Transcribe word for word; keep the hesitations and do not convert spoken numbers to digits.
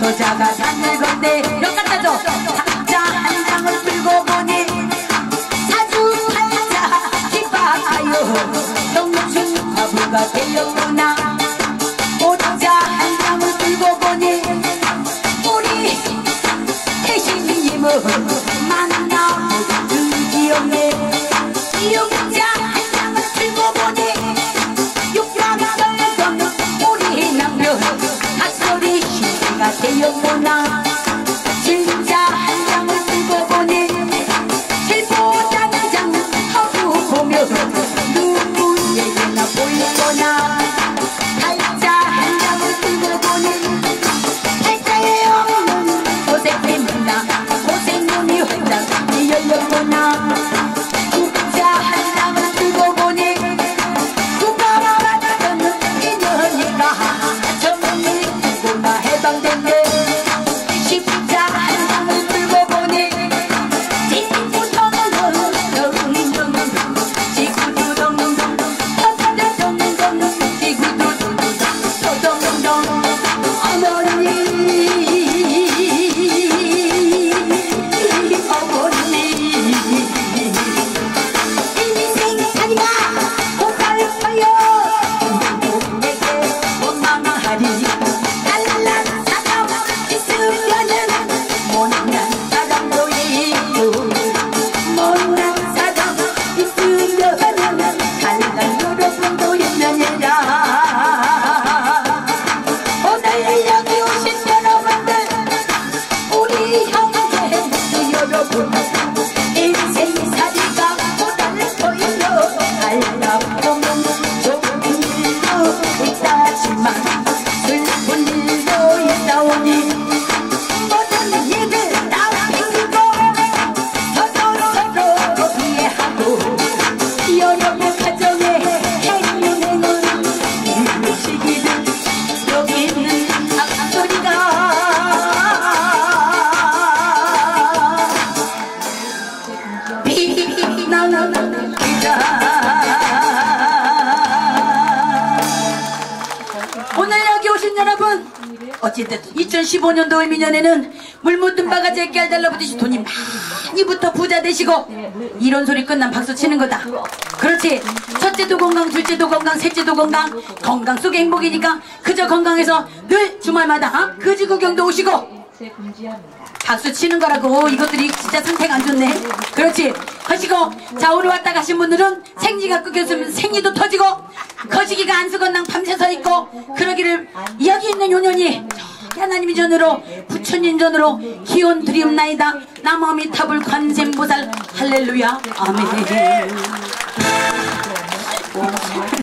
여자가 산을 건데 몇 갖다 줘. 탁자 한 장을 들고 보니 사주팔자 기뻐하여 농촌 과부가 되었구나. 오자 한 장을 들고 보니 우리 태신님은 만나보던 기억네. 이용자 한 장을 들고 보니 육각설던 우리 남편 핫소리 시가 되었구나. 진짜 한 장을 들고 보니 실보다는 장 하고 보며 누구에게나 보이거나. 팔자 한 장을 들고 보니 팔자에 없는 고생님이나 고생눈이 활짝 열렸구나. 국자 한 장을 들고 보니 누가 말하던 인연이가 정리되구나 해방됐네. 십자 한 장을 들고 보니 지구도동동 지구도동동 지구도동동 지구도동동 어머니 어머니 인생 살이가 고달파요. 내게 원망하리. 랄랄라 사람 있으면은 못난 사람도 있고 못난 사람 있으면은 갈갈 여러분도 있느니라. 오늘 여기 오신 여러분들 우리 형제 여러분 인생 살이가 고달퍼요. 알라보면 좋은 일도 있다지만 슬픈 일도 있다오니 모든 일들 다 피우고 서로 서로 이해하고 여러분 가정의 행운행운 이루시기를 여기 있는 악소리가 비나납니다. 오늘 여기 오신 여러분 어쨌든 이천십오 년도 을미년에는 물 묻은 바가 제끼알 달라붙듯이 돈이 많이 붙어 부자 되시고 이런 소리 끝난 박수 치는 거다. 그렇지. 첫째도 건강, 둘째도 건강, 셋째도 건강. 건강 속에 행복이니까 그저 건강해서 늘 주말마다 거지구경도 오시고 박수 치는 거라고. 이것들이 진짜 상태가 안 좋네. 그렇지. 하시고 자 오늘 왔다 가신 분들은 생리가 끊겼으면 생리도 터지고 거시기가 안 쓰건낭 밤새 서 있고 그러기를 여기 있는 요년이 하나님의 전으로 부처님 전으로 기원 드리옵나이다. 남아미 타불 관세음보살 할렐루야 아멘.